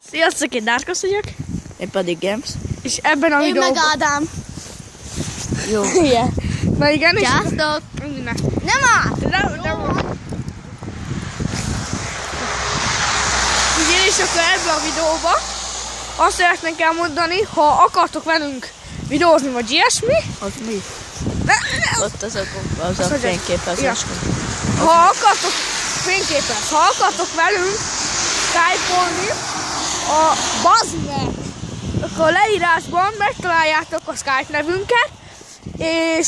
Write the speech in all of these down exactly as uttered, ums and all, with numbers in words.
Sziasztok, én Dárkasz vagyok. Én pedig Games. És ebben a én videóban... meg Ádám. Jó. Igen. Na igen, és... Sziasztok! Ne. Nem áll! Nem, nem. Igen, és akkor ebben a videóban azt szeretnénk elmondani, ha akartok velünk videózni vagy ilyesmi... Az mi? Ne, ne. Ott az a, az a Az fényképezés. Ja. Ha akartok fényképet, ha akartok velünk skype-olni a Bazd-meg, akkor a leírásban megtaláljátok a Skype nevünket, és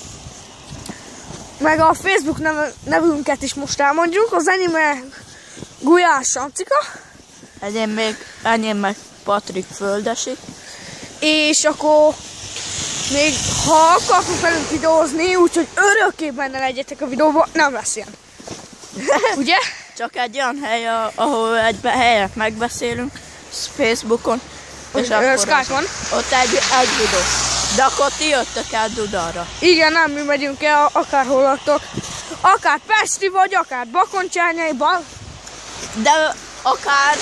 meg a Facebook nev nevünket is most elmondjuk, az enyém meg Gulyás Sancika. Enyém még, enyém meg Patrik Földesi. És akkor még ha akartok velünk videózni, úgyhogy örökké benne legyetek a videóban, nem lesz ilyen. Ugye? Csak egy olyan hely, ahol egy helyet megbeszélünk, Facebookon, és akkor Skype-on. Ott egy, egy videó. De akkor ti jöttök el Dudarra. Igen, nem, mi megyünk el, akárhol laktok. Akár Pesti vagy, akár Bakoncsárnyaiban. De akár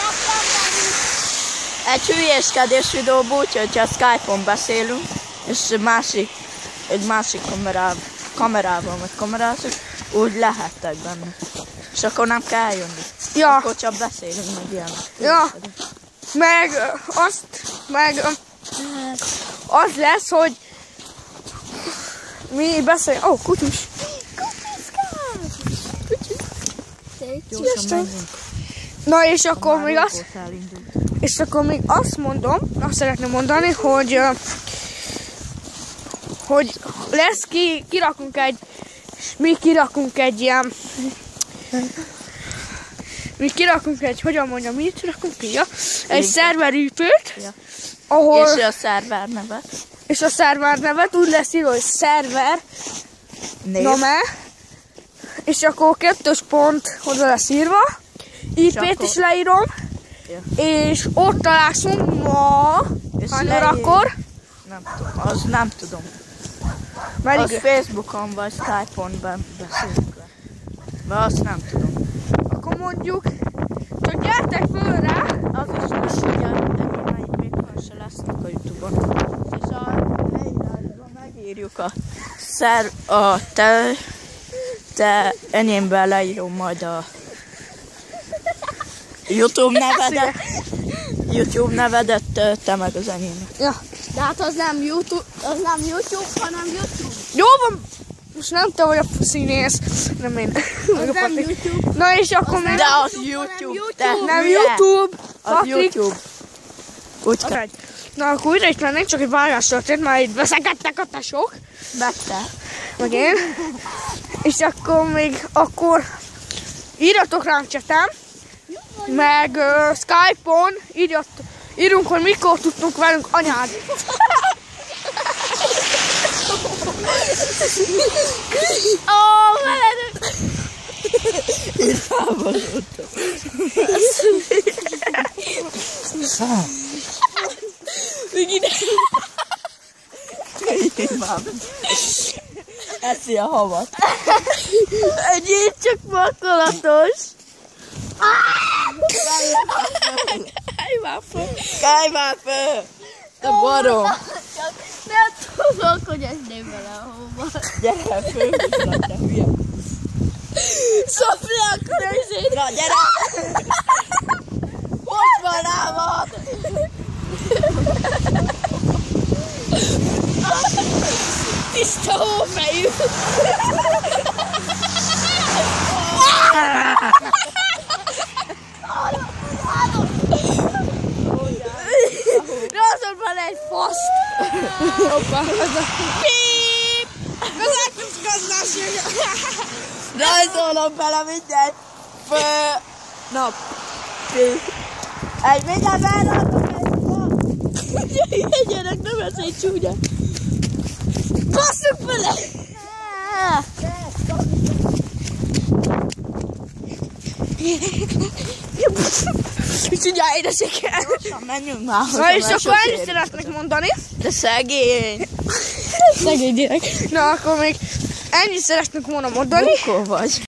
egy hülyéskedés videóban, úgyhogy ha Skype-on beszélünk, és másik, egy másik kamerával, kamerával vagy kamerázunk, úgy lehettek benne. És akkor nem kell eljönni. Ja. Akkor csak beszélünk meg ilyen. Ja. Meg azt, meg az lesz, hogy mi beszéljünk. Ó, oh, kutyus. Gyorsan menjünk. Na és akkor még azt, régóta elindult. és akkor még azt mondom, azt szeretném mondani, hogy hogy lesz ki, kirakunk egy, mi kirakunk egy ilyen, mi kirakunk egy, hogyan mondjam, mit kirakunk ki, ja? Egy szerverűpőt, Ja. ahol, És a szerver nevet. és a szerver nevet úgy lesz írva, hogy szerver, Név. nome, és akkor kettős pont oda lesz írva, I P-t akkor- is leírom, Ja. és ott találszunk ma, És hány leír- órakor, Nem tudom, az nem tudom. pedig Az Facebookon vagy Skype-on beszélünk le. De azt nem tudom. akkor mondjuk, csak gyertek föl rá, Az is lesz, hogy egyébként még van se lesznek a Youtube-on. És a leírásban megírjuk a szer... a te... te enyémben leírom majd a YouTube nevedet. YouTube nevedet, te meg az enyémet. ja. De hát az nem YouTube, az nem YouTube, hanem YouTube. Jó van, most nem te vagy a színész, nem én. Meg a nem Patrik. YouTube. Na és akkor még De az YouTube, YouTube, nem te nem hülye. YouTube, Az Patrik. YouTube. Úgy kell. Okay. Na akkor újra itt lennénk, csak egy vágás történt, már itt veszekedtek a tesók, Meg te. meg én. És akkor még, akkor írjatok ránk cseten, meg uh, Skype-on írjat, írunk, hogy mikor tudtunk velünk anyád. Ó, veled! Én szávolottam. Még ide. Én már. Eszi a havat. Egyébként csak makolatos. Állj már föl. Kelj már föl! Te barom! Nem tudok, hogy ez nem vele a hóba. Gyere föl, viszlak, te hülye! Szofia, akkor ezért. Na, gyere! Hozd van lábad! Tiszta hófejű. Rázol bele egy faszt. Hoppá, az a... Píp! Vezetünk gazdás. Rajzolom bele mindent! Fő! Nap! Egy mindjárt berállom egy fa! Gyerek, nem ez egy csúnya. Basszuk bele! És ugye édesek el. Menjünk már! Na és akkor ennyit szeretnék mondani. De szegény! Szegény gyerek. Na akkor még ennyit szeretnék volna mondani. Bukó vagy!